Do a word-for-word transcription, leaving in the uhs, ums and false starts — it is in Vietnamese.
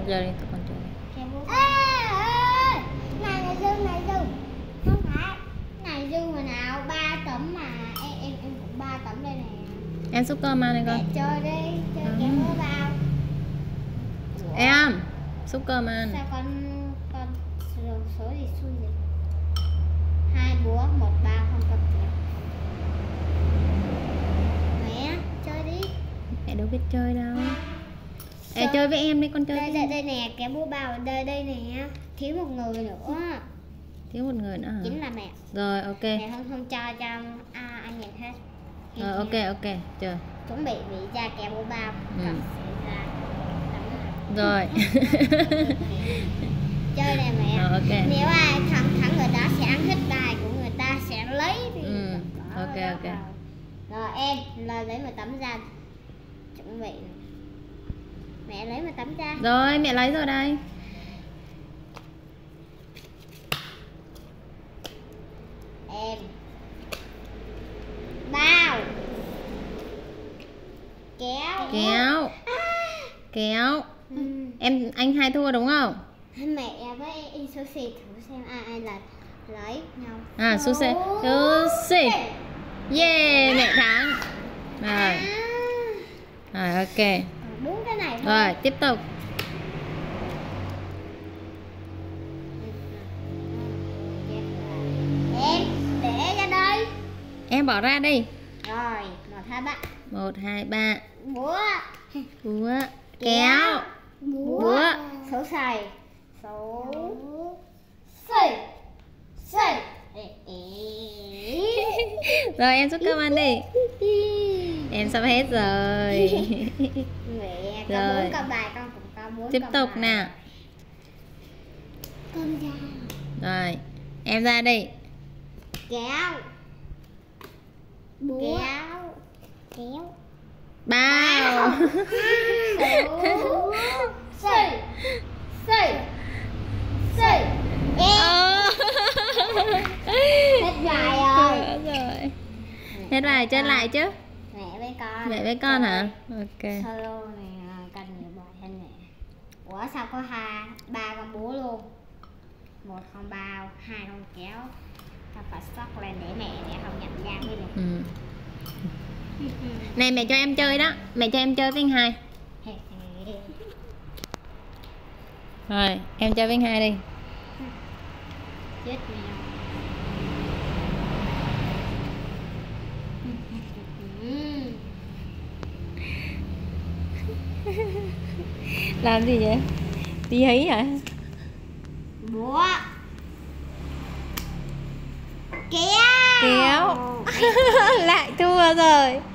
Giờ đi tụi con chơi. Ê, này là Dương, này Dương. Không phải. Này Dương hồi nào ba tấm mà em em em cũng ba tấm đây nè. Em xúc cơm ăn đây con. Để chơi đi, chơi kéo búa bao. Em xúc cơm ăn. Sao con con số, số gì xui vậy? Hai búa, một bao không cầm kéo. Mẹ chơi đi. Mẹ đâu biết chơi đâu. Ê, chơi với em đi con chơi. Đây đây đây nè, kéo búa bao đây đây nè. Thiếu một người nữa. Thiếu một người nữa hả? Chính là mẹ. Rồi ok. Mẹ không không cho cho à, anh nhận hết. Rồi ok ok chơi. Chuẩn bị bị ra kéo búa bao. Ừ. Còn sẽ ra tấm. Rồi. Chơi nè mẹ. Rồi, ok. Nếu ai thắng thắng người đó sẽ ăn hết bài của người ta sẽ lấy thì Ừ. đó, Ok đó ok. vào. Rồi em là lấy một tấm ra chuẩn bị. Mẹ lấy một tấm ra. Rồi mẹ lấy rồi đây. Em bao kéo Kéo. Kéo. ừ. Em anh hai thua đúng không? Mẹ với em số xì thử xem ai ai là lấy nhau. À số xì. Số xì. Yeah, mẹ thắng. Rồi. Rồi ok. À, đúng cái này thôi. Rồi tiếp tục. Em để ra đây. Em bỏ ra đi. Rồi một hai ba. Một hai ba. Búa Búa. Kéo. Búa, Búa. số xài số xài xài. Rồi em xúc cơm ăn đi. Em sắp hết rồi. Mẹ có Rồi. bốn con bài con cũng có bốn Tiếp con tục bài. nào. Con ra Rồi em ra đi. kéo búa kéo kéo Bao. số xài xài xài. Ờ. Hết bài rồi. Hết rồi. Hết bài chơi lại chứ. Mẹ với con. Mẹ với con hả? Ok. Solo này cần nhiều bài hơn mẹ. Ủa sao có hai ba con búa luôn, một con bao, hai con kéo. Ta phải sóc lên để mẹ mẹ không nhận ra cái này. Ừ. Này mẹ cho em chơi đó. Mẹ cho em chơi với anh hai. Rồi em chơi với anh hai đi. Chết mèo. Làm gì vậy? Tí hí hả? Búa kéo Kéo. Lại thua rồi.